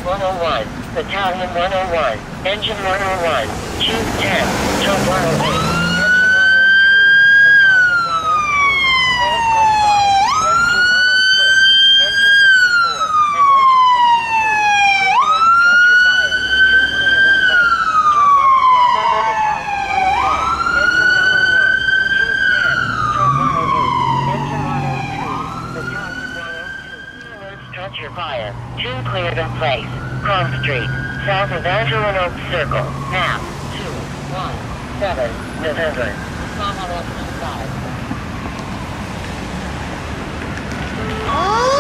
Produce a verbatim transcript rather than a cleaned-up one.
one oh one, Battalion one oh one, Engine one oh one, Tube ten, Tug one oh eight, Fire. Two cleared in place. Cross Street, south of Angela Oak Circle. Map two one seven November. Five.